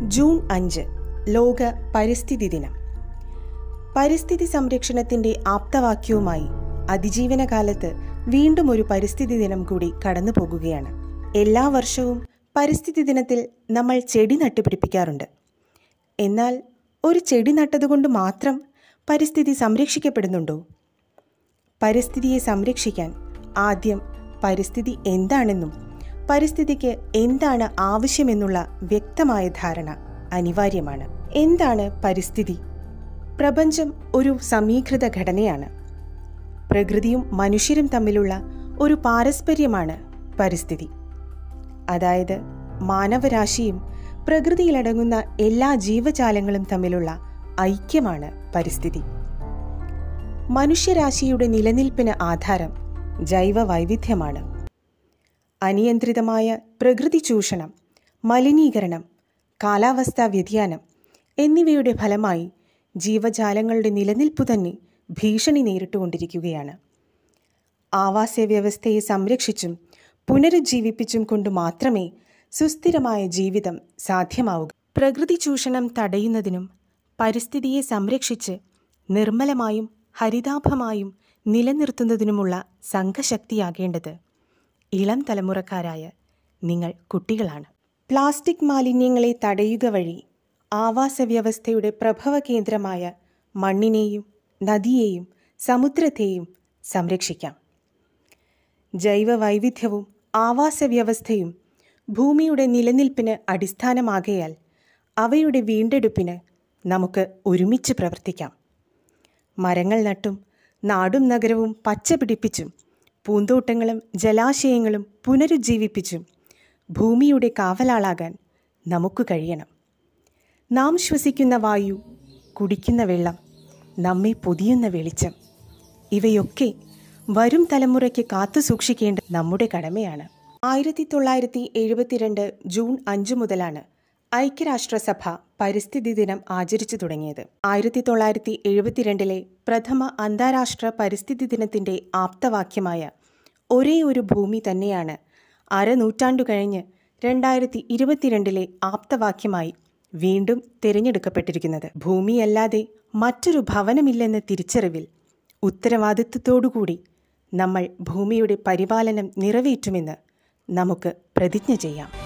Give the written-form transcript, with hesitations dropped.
June 5 ലോക പരിസ്ഥിതി ദിനം. പരിസ്ഥിതി സംരക്ഷണത്തിന്റെ ആപ്തവാക്യവുമായി അതിജീവന കാലത്ത് വീണ്ടും ഒരു പരിസ്ഥിതി ദിനം കൂടി കടന്നു പോകുകയാണ്. എല്ലാ വർഷവും പരിസ്ഥിതി ദിനത്തിൽ നമ്മൾ ചെടി നട്ടുപിടിപ്പിക്കാറുണ്ട്. എന്നാൽ ഒരു ചെടി നട്ടതുകൊണ്ട് മാത്രം പരിസ്ഥിതി സംരക്ഷിക്കപ്പെടുന്നുണ്ടോ? പരിസ്ഥിതിയെ സംരക്ഷിക്കാൻ ആദ്യം പരിസ്ഥിതി എന്താണെന്നും പരിസ്ഥിതിക്ക് എന്താണ് ആവശ്യമെന്നുള്ള വ്യക്തമായ ധാരണ അനിവാര്യമാണ്. എന്താണ് പരിസ്ഥിതി? പ്രപഞ്ചം ഒരു സമീകൃത ഘടനയാണ്. പ്രകൃതിയും മനുഷ്യരും തമ്മിലുള്ള ഒരു പാരസ്പര്യമാണ് പരിസ്ഥിതി. അതായത് മാനവരാശിയും പ്രകൃതിയിലടങ്ങുന്ന എല്ലാ ജീവജാലങ്ങളും തമ്മിലുള്ള ഐക്യമാണ് പരിസ്ഥിതി. മനുഷ്യരാശിയുടെ നിലനിൽപ്പിന് ആധാരം ജൈവ വൈവിധ്യമാണ്. അനിയന്ത്രിതമായ പ്രകൃതി ചൂഷണം, മലിനീകരണം, കാലാവസ്ഥാ വ്യതിയാനം എന്നിവയുടെ ഫലമായി ജീവജാലങ്ങളുടെ നിലനിൽപ്പു തന്നെ ഭീഷണി നേരിട്ടുകൊണ്ടിരിക്കുകയാണ്. ആവാസ വ്യവസ്ഥയെ സംരക്ഷിച്ചും പുനരുജ്ജീവിപ്പിച്ചും കൊണ്ട് മാത്രമേ സുസ്ഥിരമായ ജീവിതം സാധ്യമാവുക. പ്രകൃതി ചൂഷണം തടയുന്നതിനും പരിസ്ഥിതിയെ സംരക്ഷിച്ച് നിർമ്മലമായും ഹരിതാഭമായും നിലനിർത്തുന്നതിനുമുള്ള സംഘശക്തിയാകേണ്ടത് ഇളം തലമുറക്കാരായ നിങ്ങൾ കുട്ടികളാണ്. പ്ലാസ്റ്റിക് മാലിന്യങ്ങളെ തടയുക വഴി ആവാസ വ്യവസ്ഥയുടെ പ്രഭവ കേന്ദ്രമായ മണ്ണിനെയും നദിയെയും സമുദ്രത്തെയും സംരക്ഷിക്കാം. ജൈവ വൈവിധ്യവും ആവാസ വ്യവസ്ഥയും ഭൂമിയുടെ നിലനിൽപ്പിന് അടിസ്ഥാനമാകയാൽ അവയുടെ വീണ്ടെടുപ്പിന് നമുക്ക് ഒരുമിച്ച് പ്രവർത്തിക്കാം. മരങ്ങൾ നട്ടും നാടും നഗരവും പച്ച പിടിപ്പിച്ചും പൂന്തോട്ടങ്ങളും ജലാശയങ്ങളും പുനരുജ്ജീവിപ്പിച്ചും ഭൂമിയുടെ കാവലാളാകാൻ നമുക്ക് കഴിയണം. നാം ശ്വസിക്കുന്ന വായു, കുടിക്കുന്ന വെള്ളം, നമ്മെ പൊതിയുന്ന വെളിച്ചം, ഇവയൊക്കെ വരും തലമുറയ്ക്ക് കാത്തു സൂക്ഷിക്കേണ്ട നമ്മുടെ കടമയാണ്. 1972 ജൂൺ 5 മുതലാണ് ഐക്യരാഷ്ട്രസഭ പരിസ്ഥിതി ദിനം ആചരിച്ചു തുടങ്ങിയത്. 1972 പ്രഥമ അന്താരാഷ്ട്ര പരിസ്ഥിതി ദിനത്തിന്റെ ആപ്തവാക്യമായ ഒരേ ഒരു ഭൂമി തന്നെയാണ് അരനൂറ്റാണ്ടു കഴിഞ്ഞ് 2022 ആപ്തവാക്യമായി വീണ്ടും തിരഞ്ഞെടുക്കപ്പെട്ടിരിക്കുന്നത്. ഭൂമിയല്ലാതെ മറ്റൊരു ഭവനമില്ലെന്ന തിരിച്ചറിവിൽ ഉത്തരവാദിത്വത്തോടുകൂടി നമ്മൾ ഭൂമിയുടെ പരിപാലനം നിറവേറ്റുമെന്ന് നമുക്ക് പ്രതിജ്ഞ ചെയ്യാം.